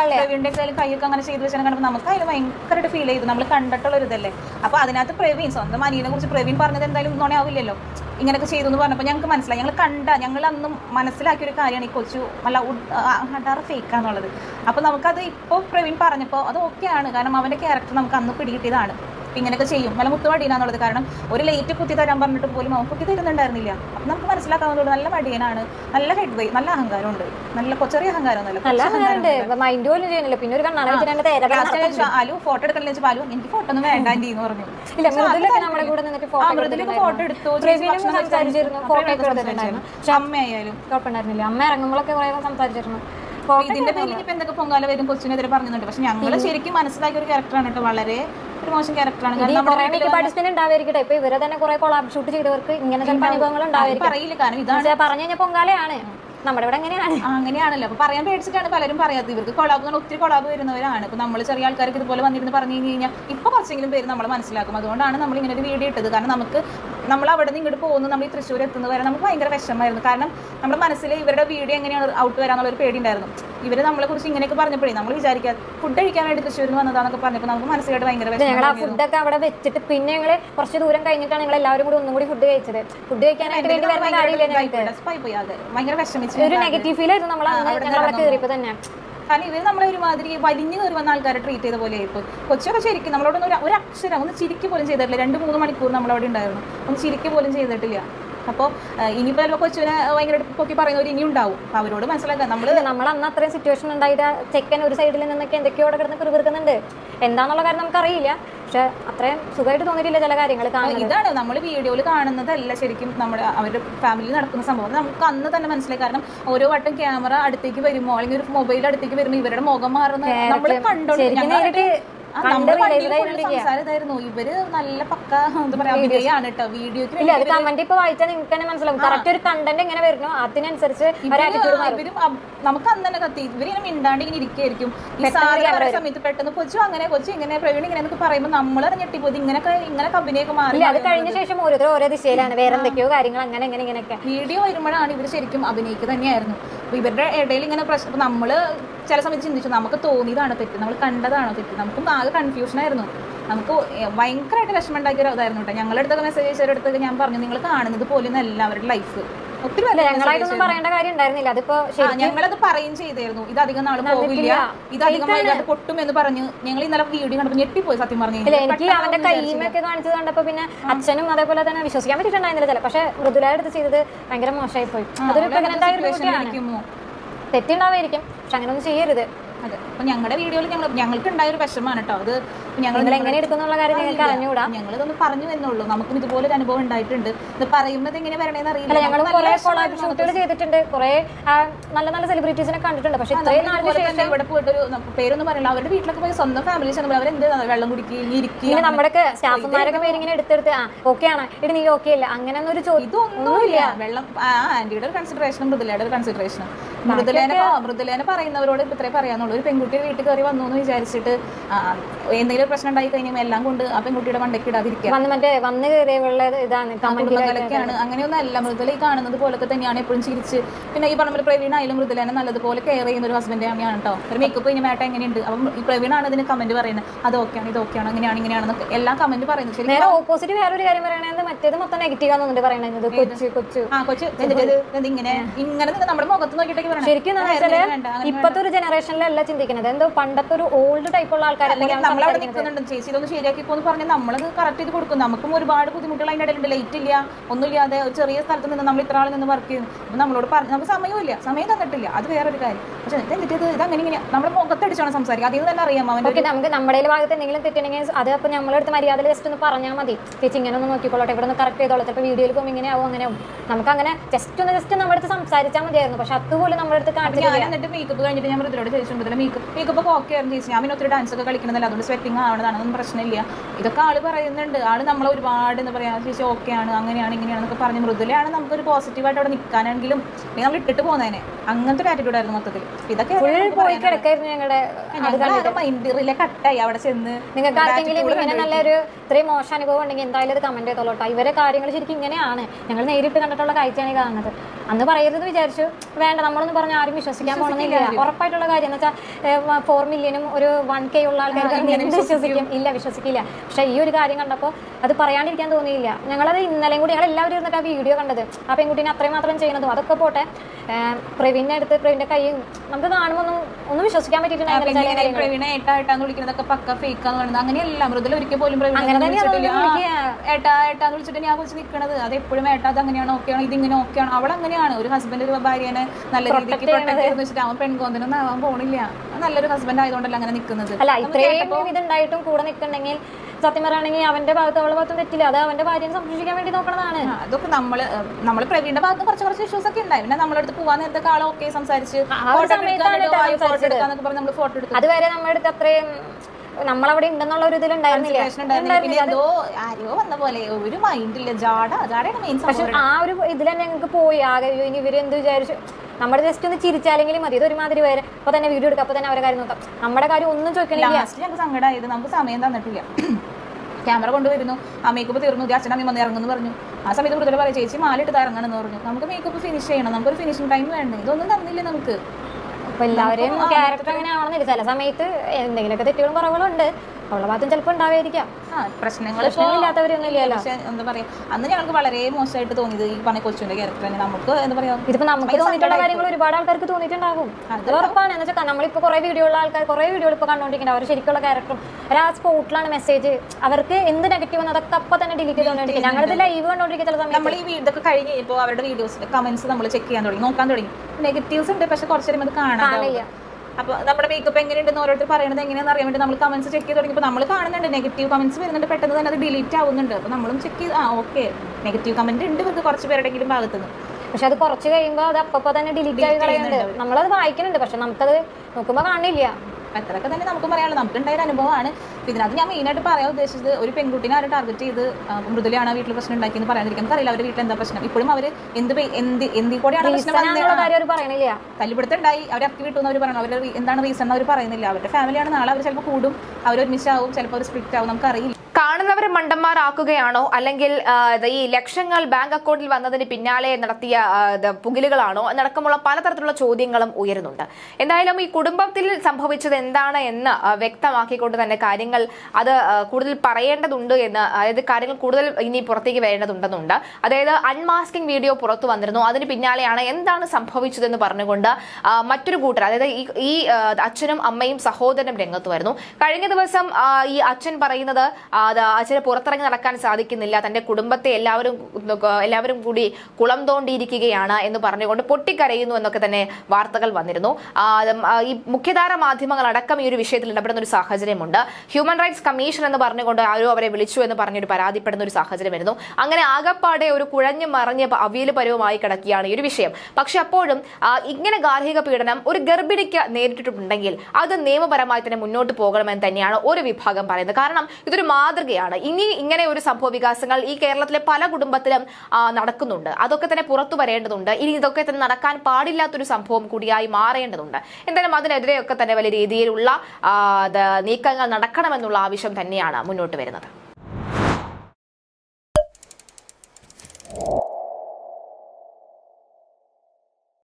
Speaker 2: കൈയൊക്കെ അങ്ങനെ ചെയ്ത് വെച്ചാൽ കണ്ടപ്പോൾ നമുക്ക് അതിൽ ഭയങ്കരമായിട്ട് ഫീൽ ചെയ്തു. നമ്മൾ കണ്ടിട്ടുള്ള ഒരു ഇതല്ലേ. അപ്പൊ അതിനകത്ത് പ്രവീൺ സ്വന്തം അനിയനെ കുറിച്ച് പ്രവീൺ പറഞ്ഞത് എന്തായാലും നുണയാവില്ലല്ലോ. ഇങ്ങനെയൊക്കെ ചെയ്തു എന്ന് പറഞ്ഞപ്പോൾ ഞങ്ങൾക്ക് മനസ്സിലായി. ഞങ്ങൾ കണ്ട ഞങ്ങൾ അന്നും മനസ്സിലാക്കിയൊരു കാര്യമാണ് ഈ കൊച്ചു നല്ല അടാറ് ഫേക്കാന്നുള്ളത്. അപ്പോൾ നമുക്കത് ഇപ്പോൾ പ്രവീൺ പറഞ്ഞപ്പോൾ അത് ഓക്കെയാണ്. കാരണം അവൻ്റെ ക്യാരക്ടർ നമുക്ക് അന്ന് പിടികിട്ടിയതാണ്. ഇങ്ങനെയൊക്കെ ചെയ്യും നല്ല മുത്തുമടിയനാന്നുള്ളത്. കാരണം ഒരു ലൈറ്റ് കുത്തി തരാൻ പറഞ്ഞിട്ട് പോലും അവൻ കുത്തി തരുന്നുണ്ടായിരുന്നില്ല. അപ്പം നമുക്ക് മനസ്സിലാക്കാവുന്നത് നല്ല മടിയനാണ്, നല്ല ഹെഡ് വേ, നല്ല അഹങ്കാരം ഉണ്ട്, നല്ല ചെറിയ അഹങ്കാരം ഒന്നുമല്ല. ആലു ഫോട്ടോ എടുക്കണമെന്ന് വെച്ചാൽ ആലു എനിക്ക് ഫോട്ടോ ഒന്നും വേണ്ട ആൻറ്റി എന്ന് പറഞ്ഞു. ഫോട്ടോ എടുത്തു, അമ്മയായാലും
Speaker 3: കുഴപ്പമുണ്ടായിരുന്നില്ല. അമ്മ ഇറങ്ങുമ്പോഴൊക്കെ കുറെ സംസാരിച്ചിരുന്നു.
Speaker 2: ഇതിന്റെ പേരിൽ ഇപ്പൊ എന്തൊക്കെ പൊങ്കാല വരും കൊച്ചിനെതിരെ പറഞ്ഞിട്ടുണ്ട്. പക്ഷെ ഞങ്ങൾ ശരിക്കും മനസ്സിലാക്കിയ ഒരു ക്യാരക്ടറാണ് കേട്ടോ. വളരെ ഒരു മോശം ക്യാരക്ടറാണ്.
Speaker 3: ഉണ്ടായിരിക്കട്ടെ ഇപ്പൊ ഇവരെ തന്നെ കുറെ കൊളാബ് ഷൂട്ട് ചെയ്തവർക്ക് ഇങ്ങനെ ചില അനുഭവങ്ങൾ ഉണ്ടായിരിക്കും.
Speaker 2: അറിയില്ല. കാരണം ഇതാണ്
Speaker 3: പറഞ്ഞു കഴിഞ്ഞാൽ പൊങ്കാലയാണ് നമ്മുടെ ഇവിടെ എങ്ങനെയാണ്
Speaker 2: അങ്ങനെയാണല്ലോ. അപ്പൊ പറയാൻ പേടിച്ചിട്ടാണ് പലരും പറയാത്തത്. ഇവർക്ക് കൊളാബ് ഒത്തിരി കൊളാബ് വരുന്നവരാണ്. ഇപ്പൊ നമ്മൾ ചെറിയ ആൾക്കാർക്ക് ഇതുപോലെ വന്നിരുന്ന് പറഞ്ഞു കഴിഞ്ഞ് കഴിഞ്ഞാൽ ഇപ്പൊ കുറച്ചെങ്കിലും പേര് നമ്മൾ മനസ്സിലാക്കും. അതുകൊണ്ടാണ് നമ്മൾ ഇങ്ങനെ ഒരു വീഡിയോ ഇട്ടത്. കാരണം നമുക്ക് നമ്മൾ അവിടെ നിന്ന് ഇങ്ങോട്ട് പോകുന്നു, നമ്മൾ ഈ തൃശ്ശൂർ എത്തുന്നത് വരെ നമുക്ക് ഭയങ്കര വിഷമമായിരുന്നു. കാരണം നമ്മുടെ മനസ്സിൽ ഇവരുടെ വീഡിയോ എങ്ങനെയാണ് ഔട്ട് വരാന്നുള്ളൊരു പേടി ഉണ്ടായിരുന്നു. ഇവർ നമ്മളെ കുറിച്ച് ഇങ്ങനെയൊക്കെ പറഞ്ഞപ്പോഴേ നമ്മൾ വിചാരിക്കുക ഫുഡ് കഴിക്കാൻ വേണ്ടി തൃശ്ശൂരിൽ വന്നതാന്നൊക്കെ പറഞ്ഞപ്പോൾ നമുക്ക് മനസ്സിലായിട്ട് ഭയങ്കര വിഷമം.
Speaker 3: ഞങ്ങൾ ആ ഫുഡൊക്കെ അവിടെ വെച്ചിട്ട് പിന്നെ ഞങ്ങൾ കുറച്ച് ദൂരം കഴിഞ്ഞിട്ടാണ് ഞങ്ങൾ എല്ലാവരും കൂടി ഒന്നും കൂടി ഫുഡ് കഴിച്ചത്. ഫുഡ് കഴിക്കാനായിട്ട് വേണ്ടി വരുന്ന കാര്യമില്ല,
Speaker 2: ഭയങ്കര വിഷമിച്ചു.
Speaker 3: ഒരു നെഗറ്റീവ് ഫീൽ ആയിരുന്നു നമ്മൾ അവിടെ കയറിയപ്പോൾ തന്നെ.
Speaker 2: കാരണം ഇവർ നമ്മളെ ഒരുമാതിരി വലിഞ്ഞു കയറി വന്ന ആൾക്കാരെ ട്രീറ്റ് ചെയ്ത പോലെ ആയിപ്പോൾ. കൊച്ചൊക്കെ ശരിക്കും നമ്മളോടൊന്നും ഒരു അക്ഷരം ഒന്ന് ചിരിക്ക് പോലും ചെയ്തിട്ടില്ല. രണ്ട് മൂന്ന് മണിക്കൂർ നമ്മളവിടെ ഉണ്ടായിരുന്നു, ഒന്ന് ചിരിക്ക് പോലും ചെയ്തിട്ടില്ല. അപ്പോൾ ഇനിയിപ്പോൾ ചിലപ്പോൾ കൊച്ചുവിനെ ഭയങ്കര പൊക്കി പറയുന്നവർ ഇനി ഉണ്ടാവും. അപ്പോൾ അവരോട് മനസ്സിലാക്കാം നമ്മൾ
Speaker 3: നമ്മൾ അന്ന് അത്രയും സിറ്റുവേഷൻ ഉണ്ടായിട്ട് ചെക്കൻ ഒരു സൈഡിൽ നിന്നൊക്കെ എന്തൊക്കെയോ അവിടെ കിടന്ന് കുറുകുറുക്കുന്നുണ്ട്. എന്താണെന്നുള്ള കാര്യം നമുക്കറിയില്ല, പക്ഷെ അത്രയും സുഖമായിട്ട് തോന്നിയിട്ടില്ല ചില കാര്യങ്ങൾ കാണുന്നത്.
Speaker 2: ഇതാണ് നമ്മൾ വീഡിയോയിൽ കാണുന്നതല്ല ശരിക്കും നമ്മുടെ അവരുടെ ഫാമിലി നടക്കുന്ന സംഭവം. നമുക്ക് അന്ന് തന്നെ മനസ്സിലായി. കാരണം ഓരോ വട്ടം ക്യാമറ അടുത്തേക്ക് വരുമ്പോൾ അല്ലെങ്കിൽ ഒരു മൊബൈൽ അടുത്തേക്ക് വരുമ്പോൾ ഇവരുടെ മുഖം മാറുന്ന നമ്മൾ കണ്ടോണ്ട് സംസാരമായിരുന്നു. ഇവര് നല്ല പക്ക എന്താ പറയാ അഭിനയാണ് കേട്ടോ വീഡിയോക്ക്.
Speaker 3: കമന്റ് ഇപ്പൊ വായിച്ചാൽ നിങ്ങൾക്ക് തന്നെ മനസ്സിലാവും കറക്റ്റ് ഒരു കണ്ടന്റ് എങ്ങനെ വരുന്നു അതിനനുസരിച്ച്
Speaker 2: ഇവരും നമുക്ക് അന്ന് തന്നെ കത്തി ഇവരിങ്ങനെ മിണ്ടാണ്ട് ഇങ്ങനെ ഇരിക്കുകയായിരിക്കും. ഈ സാറ് സമയത്ത് പെട്ടെന്ന് കൊച്ചു അങ്ങനെ കൊച്ചു ഇങ്ങനെ പ്രവീൺ ഇങ്ങനെ എന്നൊക്കെ പറയുമ്പോൾ നമ്മൾ ഞെട്ടിപ്പോ ഇങ്ങനെയൊക്കെ ഇങ്ങനെയൊക്കെ അഭിനയൊക്കെ മാറി.
Speaker 3: അത് കഴിഞ്ഞ ശേഷം ഓരോരുത്തർ ഓരോ ദിശയിലാണ് വേറെ എന്തൊക്കെയോ കാര്യങ്ങൾ അങ്ങനെ ഇങ്ങനെ ഇങ്ങനെയൊക്കെ
Speaker 2: വീഡിയോ വരുമ്പോഴാണ് ഇവർ ശരിക്കും അഭിനയിക്കുക തന്നെയായിരുന്നു. അപ്പൊ ഇവരുടെ ഇടയിൽ ഇങ്ങനെ പ്രശ്നം നമ്മള് ചില സമയത്ത് ചിന്തിച്ചു നമുക്ക് തോന്നിയതാണോ തെറ്റ്, നമ്മൾ കണ്ടതാണോ തെറ്റ്. നമുക്കും ആകെ കൺഫ്യൂഷൻ ആയിരുന്നു. നമുക്ക് ഭയങ്കരമായിട്ട് വിഷമം ഉണ്ടാക്കിയ ഒരു ഇതായിരുന്നു കേട്ടോ. ഞങ്ങളുടെ അടുത്തൊക്കെ മെസ്സേജ് അയച്ചവരടുത്തൊക്കെ ഞാൻ പറഞ്ഞു നിങ്ങൾ കാണുന്നത് പോലും അല്ല അവരുടെ ലൈഫ്. ഒത്തിരി
Speaker 3: ഞങ്ങളായിട്ടൊന്നും പറയേണ്ട കാര്യം ഉണ്ടായിരുന്നില്ല. അതിപ്പോ
Speaker 2: ഞങ്ങളത് പറയും ചെയ്തായിരുന്നു. ഇത് അധികം നാൾ പോവില്ല, ഇത് അധികം വൈകാതെ പൊട്ടും എന്ന് പറഞ്ഞു. ഞങ്ങൾ ഇന്നലെ വീഡിയോ കണ്ടപ്പോൾ ഞെട്ടിപ്പോയി സത്യം പറഞ്ഞു.
Speaker 3: എനിക്ക് അവന്റെ കൈമൊക്കെ കാണിച്ചത് കണ്ടപ്പോ പിന്നെ അച്ഛനും അതേപോലെ തന്നെ വിശ്വസിക്കാൻ പറ്റിയിട്ടുണ്ടായിരുന്നില്ല ചില. പക്ഷെ മൃദുല എടുത്ത് ചെയ്തത് ഭയങ്കര മോശമായി പോയി. അതൊരു പ്രഗ്നന്റ് തെറ്റുണ്ടാവായിരിക്കും, പക്ഷെ അങ്ങനെ ഒന്നും ചെയ്യരുത്.
Speaker 2: അതെ. അപ്പൊ ഞങ്ങളുടെ വീഡിയോയിൽ ഞങ്ങൾ ഞങ്ങൾക്ക് ഉണ്ടായ ഒരു വിഷമമാണ് കേട്ടോ. അത്
Speaker 3: ഞങ്ങൾ എങ്ങനെ എടുക്കുന്നുള്ള കാര്യം നിങ്ങൾക്ക് അറിഞ്ഞുകൂടാ.
Speaker 2: ഞങ്ങളിതൊന്ന് പറഞ്ഞു എന്നുള്ളൂ. നമുക്കും ഇതുപോലെ ഒരു അനുഭവം ഉണ്ടായിട്ടുണ്ട്. ഇത് പറയുന്നത് എങ്ങനെ വരണേന്ന് അറിയില്ല.
Speaker 3: ഞങ്ങൾ കുറെ കൊളാബ് ഷൂട്ടുകൾ ചെയ്തിട്ടുണ്ട്, കുറെ നല്ല നല്ല സെലിബ്രിറ്റീസിനെ കണ്ടിട്ടുണ്ട്. പക്ഷെ ഇത്രയും നാളെ
Speaker 2: ഇവിടെ പോയിട്ടൊരു പേരൊന്നും പറയില്ല. അവരുടെ വീട്ടിലൊക്കെ പോയി സ്വന്തം ഫാമിലി ചെന്നപ്പോൾ അവരെന്ത് വെള്ളം കുടിക്കുകയും ഇരിക്കുകയും
Speaker 3: നമ്മുടെ സ്റ്റാഫുമാരൊക്കെ പേരിങ്ങനെ എടുത്തെടുത്ത് ആ ഓക്കെ ആണ് ഇടി നീ ഓക്കെ ഇല്ല അങ്ങനെ ഒരു ചോദ്യം
Speaker 2: ഇതൊന്നുമില്ല. വെള്ളം ആ ആന്റിയുടെ ഒരു കൺസിഡറേഷനും മൃദുലയുടെ ഒരു കൺസിഡറേഷനും മൃദുലേനെ മൃദുലേനെ പറയുന്നവരോട് ഇപ്പൊ ഇത്രേ പറയാന്നുള്ളൂ. ഒരു പെൺകുട്ടിയുടെ വീട്ടിൽ കയറി വന്നു എന്ന് വിചാരിച്ചിട്ട് എന്തെങ്കിലും ഒരു പ്രശ്നം ഉണ്ടായി കഴിഞ്ഞാൽ എല്ലാം കൊണ്ട് ആ പെൺകുട്ടിയുടെ മണ്ടയ്ക്ക് ഇടാതിരിക്കുക.
Speaker 3: മറ്റേ വന്ന് കയറിയുള്ള ഇതാണ്
Speaker 2: കുടുംബങ്ങളൊക്കെയാണ്. അങ്ങനെയൊന്നും അല്ല. മൃദുല ഈ കാണുന്നത് പോലൊക്കെ തന്നെയാണ് എപ്പോഴും ചിരിച്ച്. പിന്നെ ഈ പറഞ്ഞ പ്രവീൺ ആയാലും മൃദുലേനെ നല്ലതുപോലെ കെയർ ചെയ്യുന്ന ഒരു ഹസ്ബൻഡ് തന്നെയാണ് കേട്ടോ. ഒരു മേക്കപ്പ് കഴിഞ്ഞ മേട്ട എങ്ങനെയുണ്ട്. അപ്പം ഈ പ്രവീണാണ് ഇതിന് കമന്റ് പറയുന്നത്. അത് ഓക്കെയാണ് ഇത് ഓക്കെയാണ് അങ്ങനെയാണ് ഇങ്ങനെയാണെന്നൊക്കെ എല്ലാം കമന്റ് പറയുന്നത്. ശരി
Speaker 3: ഓപ്പോസിറ്റ് വേറൊരു കാര്യം പറയണത് മറ്റേത് മൊത്തം നെഗറ്റീവ് ആണെന്നുണ്ട് പറയുന്നത്. കൊച്ചു കൊച്ചു
Speaker 2: ആ കൊച്ചു ഇങ്ങനെ ഇങ്ങനെ നമ്മുടെ മുഖത്ത് നോക്കിയിട്ടൊക്കെ പറയണം.
Speaker 3: ശരിക്കും ഇപ്പത്തെ ഒരു ജനറേഷനിലല്ല ചിന്തിക്കുന്നത്. എന്തോ പണ്ടത്തെ ഒരു ഓൾഡ് ടൈപ്പ് ഉള്ള ആൾക്കാർ
Speaker 2: നമ്മളവിടെ നിൽക്കുന്നുണ്ട്. ചേച്ചി ഇതൊന്ന് ശരിയാക്കിപ്പോന്ന് പറഞ്ഞാൽ നമ്മളത് കറക്റ്റ് ചെയ്ത് കൊടുക്കും. നമുക്കും ഒരുപാട് ബുദ്ധിമുട്ടുകൾ അതിൻ്റെ ഇടയിലുണ്ട്. ലൈറ്റ് ഇല്ല ഒന്നുമില്ലാതെ ഒരു ചെറിയ സ്ഥലത്ത് നിന്ന് നമ്മൾ ഇത്ര ആൾ നിന്ന് വർക്ക് ചെയ്യുന്നു. അപ്പം നമ്മളോട് പറഞ്ഞു നമുക്ക് സമയമില്ല, സമയം തന്നിട്ടില്ല, അത് വേറൊരു കാര്യം. പക്ഷേ എന്നിട്ട് ഇത് അങ്ങനെ ഇങ്ങനെ നമ്മുടെ മുഖത്തടിച്ചാണ് സംസാരിക്കുക. അതിന് തന്നെ അറിയാം അവൻ്റെ
Speaker 3: നമുക്ക് നമ്മുടെ ഭാഗത്ത് എന്തെങ്കിലും തെറ്റുണ്ടെങ്കിൽ അത് അപ്പം നമ്മളെടുത്ത് മര്യാദ ജസ്റ്റ് ഒന്ന് പറഞ്ഞാൽ മതി. ചേച്ചി ഇങ്ങനെ ഒന്ന് നോക്കിക്കോളട്ടെ, ഇവിടെ ഒന്ന് കറക്റ്റ് ചെയ്തോളൂ. ചിലപ്പോൾ വീഡിയോയിൽ പോകുമ്പോൾ ഇങ്ങനെ ആവും അങ്ങനെ ആവും. നമുക്ക് അങ്ങനെ ജസ്റ്റ് ഒന്ന് ജസ്റ്റ് നമ്മുടെ അടുത്ത് സംസാരിച്ചാൽ മതിയായിരുന്നു. പക്ഷെ അതുപോലെ നമ്മുടെ അടുത്ത് കാണിച്ചു.
Speaker 2: എന്നിട്ട് മേക്കപ്പ് കഴിഞ്ഞിട്ട് ഞാൻ മൃദുലയോട് ചോദിച്ചിട്ടുണ്ടല്ലോ മേക്കപ്പ് മേക്കപ്പ് ഒക്കെ ഓക്കെ ആയിരുന്നു ചേച്ചി. ഞാൻ പിന്നെ ഒത്തിരി ഡാൻസ് ഒക്കെ കളിക്കണമെന്നല്ല, അതുകൊണ്ട് സ്വെറ്റിംഗ് ആവണതാണ്, അതൊന്നും പ്രശ്നമില്ല. ഇതൊക്കെ ആള് പറയുന്നുണ്ട്. ആള് നമ്മളെ ഒരുപാട് എന്താ പറയാ ചേച്ചി ഓക്കെ ആണ് അങ്ങനെയാണ് ഇങ്ങനെയാണെന്നൊക്കെ പറഞ്ഞ് മൃദുലയാണ് നമുക്കൊരു പോസിറ്റീവായിട്ട് അവിടെ നിൽക്കാനെങ്കിലും നമ്മൾ ഇട്ടിട്ട് പോകുന്നതിനെ അങ്ങനത്തെ ഒരു ആറ്റിറ്റ്യൂഡ് ആയിരുന്നു മൊത്തത്തിൽ. ഇതൊക്കെ മൈൻഡിലെ കട്ടായി അവിടെ ചെന്ന്.
Speaker 3: നിങ്ങൾക്ക് ആർക്കെങ്കിലും ഇങ്ങനെ നല്ലൊരു ഇത്രയും മോശം അനുഭവം ഉണ്ടെങ്കിൽ എന്തായാലും അത് കമന്റ് ചെയ്തോളട്ടോ. ഇവരെ കാര്യങ്ങൾ ശരിക്കും ഇങ്ങനെയാണ്, ഞങ്ങൾ നേരിട്ട് കണ്ടിട്ടുള്ള കാഴ്ചയാണ് കാണുന്നത്. അന്ന് പറയരുത് വിചാരിച്ചു, വേണ്ട നമ്മളൊന്നും പറഞ്ഞ ആരും വിശ്വസിക്കാൻ പോകണമെന്നില്ല. ഉറപ്പായിട്ടുള്ള കാര്യം എന്ന് വെച്ചാൽ ഫോർ മില്യനും ഒരു വൺ കെ ഉള്ള ആൾക്കാർക്ക് എന്ത് വിശ്വസിക്കും? ഇല്ല, വിശ്വസിക്കില്ല. പക്ഷെ ഈ ഒരു കാര്യം കണ്ടപ്പോൾ അത് പറയാണ്ടിരിക്കാൻ തോന്നിയില്ല. ഞങ്ങളത് ഇന്നലെയും കൂടി ഞങ്ങൾ എല്ലാവരും ഇരുന്നിട്ട് ആ വീഡിയോ കണ്ടത്. ആ പെൺകുട്ടീനെ അത്രയും മാത്രം ചെയ്യുന്നതും അതൊക്കെ പോട്ടെ. പ്രവീണിനെ അടുത്ത് പ്രവീണിന്റെ കൈ നമുക്ക് കാണുമ്പോൾ ഒന്നും ഒന്നും വിശ്വസിക്കാൻ പറ്റിയിട്ടുണ്ടായിരുന്നില്ല.
Speaker 2: പ്രവീണെ ഏട്ടാ ഏട്ടാന്ന് വിളിക്കുന്നതൊക്കെ പക്ക ഫേക്കാന്ന് പറയുന്നത് അങ്ങനെയല്ല. മൃദുല ഒരിക്കൽ പോലും ഏട്ടാ ഏട്ടാന്ന് വിളിച്ചിട്ട് ഞാൻ വിളിച്ച് നിൽക്കണത് അത് എപ്പോഴും ഏട്ടാ അത് അങ്ങനെയാണ് ഓക്കെയാണ് ഇതിങ്ങനെ ഓക്കെയാണ്. അവൾ അങ്ങനെയാണ് ഒരു ഹസ്ബൻഡ് ഒരു ഭാര്യനെ നല്ല രീതിക്ക് പ്രൊട്ടക്ട് ചെയ്ത് വെച്ചിട്ട് അവൻ പെൺകോന്തനൊന്നും ആവാൻ പോണില്ല. നല്ലൊരു ഹസ്ബൻഡ് ആയതുകൊണ്ടല്ല അങ്ങനെ നിൽക്കുന്നത്.
Speaker 3: അല്ല ഇത്രയും ഇതുണ്ടായിട്ടും കൂടെ നിൽക്കണമെങ്കിൽ സത്യം പറയുകയാണെങ്കിൽ അവന്റെ ഭാഗത്ത് അവളുടെ ഭാഗത്തും തെറ്റില്ല. അത് അവന്റെ ഭാര്യനെ സംരക്ഷിക്കാൻ വേണ്ടി നോക്കണതാണ്.
Speaker 2: അതൊക്കെ നമ്മള് നമ്മള് പ്രവീണിന്റെ ഭാഗത്ത് കുറച്ച് കുറച്ച് ഇഷ്യൂസ് ഒക്കെ ഉണ്ടായി. പിന്നെ നമ്മളടുത്ത് പോവാൻ നേരത്തെ ആളെ ഓക്കെ സംസാരിച്ച് ഫോട്ടോ എടുക്കാന്നൊക്കെ പറഞ്ഞ് നമ്മള് ഫോട്ടോ എടുത്തു.
Speaker 3: അതുവരെ നമ്മുടെ അടുത്ത് അത്രയും നമ്മളവിടെ ഉണ്ടെന്നുള്ള ഒരു ഇതിലുണ്ടായിരുന്നില്ല.
Speaker 2: പിന്നെ എന്തോ ആരോ വന്ന പോലെ ഒരു മൈൻഡില്ല. ജാട ജാടയുടെ മെയിൻ.
Speaker 3: പക്ഷെ ആ ഒരു ഇതിൽ തന്നെ ഞങ്ങൾക്ക് പോയി ആകെ ഇനി ഇവരെന്ത് വിചാരിച്ചു. നമ്മുടെ ജസ്റ്റ് ഒന്ന് ചിരിച്ചാലെങ്കിലും മതി. ഇത് ഒരുമാതിരി വരെ അപ്പൊ തന്നെ വീഡിയോ എടുക്കാം, അപ്പൊ തന്നെ അവരുടെ കാര്യം നോക്കാം. നമ്മുടെ കാര്യം ഒന്നും ചോദിക്കണില്ല.
Speaker 2: ഞങ്ങൾക്ക് സങ്കടമായത് നമുക്ക് സമയം തന്നിട്ടില്ല. ക്യാമറ കൊണ്ടുവരുന്നു, ആ മേക്കപ്പ് തീർന്നു, അച്ഛനും അമ്മയും വന്ന് ഇറങ്ങുന്നു പറഞ്ഞു. ആ സമയത്ത് മൃദുല പറയും ചേച്ചി മാലിട്ട് ഇറങ്ങണമെന്ന് പറഞ്ഞു. നമുക്ക് മേക്കപ്പ് ഫിനിഷ് ചെയ്യണം, നമുക്കൊരു ഫിനിഷിംഗ് ടൈം വേണ്ടേ, ഇതൊന്നും തന്നില്ല നമുക്ക്.
Speaker 3: അപ്പൊ എല്ലാവരെയും ക്യാരക്ടർ അങ്ങനെ ആവണമെന്നില്ല. ചില സമയത്ത് എന്തെങ്കിലുമൊക്കെ തെറ്റുകളും കുറവുകളുണ്ട്, അവളുടെ ഭാഗത്തും ചിലപ്പോൾ ഉണ്ടാവായിരിക്കാം.
Speaker 2: പ്രശ്നങ്ങൾ
Speaker 3: ഇല്ലാത്തവരൊന്നും ഇല്ലല്ലോ.
Speaker 2: പക്ഷെ എന്താ പറയാ, അന്ന് ഞങ്ങൾക്ക് വളരെ മോശമായിട്ട് തോന്നിയത് ഈ പറഞ്ഞ കൊച്ചുവിന്റെ ക്യാരക്ടർ തന്നെ. നമുക്ക് എന്താ പറയാ,
Speaker 3: ഇതിപ്പോ നമുക്ക് തോന്നിയിട്ടുള്ള കാര്യങ്ങൾ ഒരുപാട് ആൾക്കാർക്ക് തോന്നിയിട്ടുണ്ടാകും. അത് ഉറപ്പാണ്. എന്ന് വെച്ചാൽ നമ്മളിപ്പോ കുറെ വീഡിയോ ഉള്ള ആൾക്കാർ കുറെ വീഡിയോ ഇപ്പൊ കണ്ടോണ്ടിരിക്കുന്നത് അവർ ശരിക്കുള്ള ക്യാരക്ടറും ഒരു ആ സ്പോട്ടിലാണ് മെസ്സേജ്, അവർക്ക് എന്ത് നെഗറ്റീവ് ആണ് അതൊക്കെ അപ്പൊ തന്നെ ഡിലീറ്റ് ചെയ്തോണ്ടിരിക്കും. ഞങ്ങളിത് ലൈവ് കണ്ടോണ്ടിരിക്കുന്ന ചില സമയത്ത്
Speaker 2: നമ്മൾ ഈ ഇതൊക്കെ കഴിഞ്ഞ് ഇപ്പോൾ അവരുടെ വീഡിയോസ് കമന്റ്സ് നമ്മൾ ചെക്ക് ചെയ്യാൻ തുടങ്ങി, നോക്കാൻ തുടങ്ങി. നെഗറ്റീവ്സ് ഉണ്ട്, പക്ഷെ കുറച്ചു നേരം അത് കാണാനില്ല. അപ്പോൾ നമ്മുടെ മേക്കപ്പ് എങ്ങനെയുണ്ടെന്ന് ഓരോരുത്തർ പറയുന്നത് എങ്ങനെയാണെന്ന് അറിയാൻ വേണ്ടി നമ്മൾ കമന്റ്സ് ചെക്ക് ചെയ്ത് തുടങ്ങിയപ്പോൾ നമ്മൾ കാണുന്നുണ്ട് നെഗറ്റീവ് കമന്റ്സ് വരുന്നുണ്ട്, പെട്ടെന്ന് തന്നെ അത് ഡിലീറ്റ് ആവുന്നുണ്ട്. അപ്പോൾ നമ്മളും ചെക്ക് ചെയ്ത് ആ ഓക്കെ നെഗറ്റീവ് കമന്റ് ഉണ്ട് ഇവർക്ക് കുറച്ച് പേരുടെങ്കിലും ഭാഗത്തുനിന്ന്. പക്ഷെ
Speaker 3: അത് കുറച്ച് കഴിയുമ്പോൾ അത് അപ്പൊ തന്നെ ഡിലീറ്റ് ആയി കളയുന്നുണ്ട്. നമ്മളത് വായിക്കുന്നുണ്ട്, പക്ഷെ നമുക്കത് നോക്കുമ്പോൾ കാണില്ല.
Speaker 2: അത്രയൊക്കെ തന്നെ നമുക്ക് പറയാനുള്ളൂ. നമുക്ക് ഉണ്ടായ ഒരു അനുഭവമാണ്. ഇതിനകത്ത് ഞാൻ മെയിനായിട്ട് പറയാൻ ഉദ്ദേശിച്ചത് ഒരു പെൺകുട്ടിനെ ആരും ടാർഗറ്റ് ചെയ്ത് മൃദുലയാണ് വീട്ടിൽ പ്രശ്നം ഉണ്ടാക്കിയെന്ന് പറയാതിരിക്കാൻ. നമുക്കറിയില്ല അവരുടെ വീട്ടിൽ എന്താ പ്രശ്നം. ഇപ്പോഴും അവർ എന്ത് എന്ത് എന്തിൽ കൂടെയാണ് പ്രശ്നം
Speaker 3: പറയുന്നില്ല.
Speaker 2: തല്ലുപിടുത്തുണ്ടായി അവർ ഇറക്കി വിട്ടു എന്ന് അവർ പറയണം. അവരുടെ എന്താണ് റീസൺ എന്ന് അവർ പറയുന്നില്ല. അവരുടെ ഫാമിലിയാണ്, നാളെ അവർ ചിലപ്പോൾ കൂടും, അവർ ഒരുമിച്ചാവും, ചിലപ്പോൾ അവർ സ്പ്ലിറ്റ് ആവും, നമുക്കറിയില്ല.
Speaker 1: കാണുന്നവരെ മണ്ടന്മാരാക്കുകയാണോ അല്ലെങ്കിൽ ഈ ലക്ഷങ്ങൾ ബാങ്ക് അക്കൗണ്ടിൽ വന്നതിന് പിന്നാലെ നടത്തിയ പുകിലുകളാണോ എന്നടക്കമുള്ള പലതരത്തിലുള്ള ചോദ്യങ്ങളും ഉയരുന്നുണ്ട്. എന്തായാലും ഈ കുടുംബത്തിൽ സംഭവിച്ചത് എന്താണ് എന്ന് വ്യക്തമാക്കിക്കൊണ്ട് തന്നെ കാര്യങ്ങൾ അത് കൂടുതൽ പറയേണ്ടതുണ്ട് എന്ന്, അതായത് കാര്യങ്ങൾ കൂടുതൽ ഇനി പുറത്തേക്ക് വരേണ്ടതുണ്ടെന്നുണ്ട്. അതായത് അൺമാസ്കിംഗ് വീഡിയോ പുറത്തു വന്നിരുന്നു, അതിന് പിന്നാലെയാണ് എന്താണ് സംഭവിച്ചതെന്ന് പറഞ്ഞുകൊണ്ട് മറ്റൊരു കൂട്ടർ, അതായത് ഈ അച്ഛനും അമ്മയും സഹോദരനും രംഗത്ത് വരുന്നു. കഴിഞ്ഞ ദിവസം ഈ അച്ഛൻ പറയുന്നത് അച്ഛന് പുറത്തിറങ്ങി നടക്കാൻ സാധിക്കുന്നില്ല, തന്റെ കുടുംബത്തെ എല്ലാവരും എല്ലാവരും കൂടി കുളം തോണ്ടിയിരിക്കുകയാണ് എന്ന് പറഞ്ഞുകൊണ്ട് പൊട്ടിക്കരയുന്നു എന്നൊക്കെ തന്നെ വാർത്തകൾ വന്നിരുന്നു. ഈ മുഖ്യധാര മാധ്യമങ്ങൾ അടക്കം ഈ ഒരു വിഷയത്തിൽ ഇടപെടുന്ന ഒരു സാഹചര്യമുണ്ട്. ഹ്യൂമൻ റൈറ്റ്സ് കമ്മീഷൻ എന്ന് പറഞ്ഞുകൊണ്ട് ആരോ അവരെ വിളിച്ചു എന്ന് പറഞ്ഞൊരു പരാതിപ്പെടുന്ന ഒരു സാഹചര്യം വരുന്നു. അങ്ങനെ ആകപ്പാടെ ഒരു കുഴഞ്ഞു മറിഞ്ഞ അവിയൽ പരുവമായി കിടക്കുകയാണ് ഈ ഒരു വിഷയം. പക്ഷെ അപ്പോഴും ഇങ്ങനെ ഗാർഹിക പീഡനം ഒരു ഗർഭിണിക്ക് നേരിട്ടിട്ടുണ്ടെങ്കിൽ അത് നിയമപരമായി തന്നെ മുന്നോട്ട് പോകണമെന്ന് തന്നെയാണ് ഒരു വിഭാഗം പറയുന്നത്. കാരണം ഇതൊരു മാതൃകയാണ്. ഇനി ഇങ്ങനെ ഒരു സംഭവ വികാസങ്ങൾ ഈ കേരളത്തിലെ പല കുടുംബത്തിലും നടക്കുന്നുണ്ട്. അതൊക്കെ തന്നെ പുറത്തു വരേണ്ടതുണ്ട്. ഇനി ഇതൊക്കെ തന്നെ നടക്കാൻ പാടില്ലാത്തൊരു സംഭവം കൂടിയായി മാറേണ്ടതുണ്ട്. എന്തായാലും അതിനെതിരെയൊക്കെ തന്നെ വലിയ രീതിയിലുള്ള നീക്കങ്ങൾ നടക്കണമെന്നുള്ള ആവശ്യം തന്നെയാണ് മുന്നോട്ട് വരുന്നത്.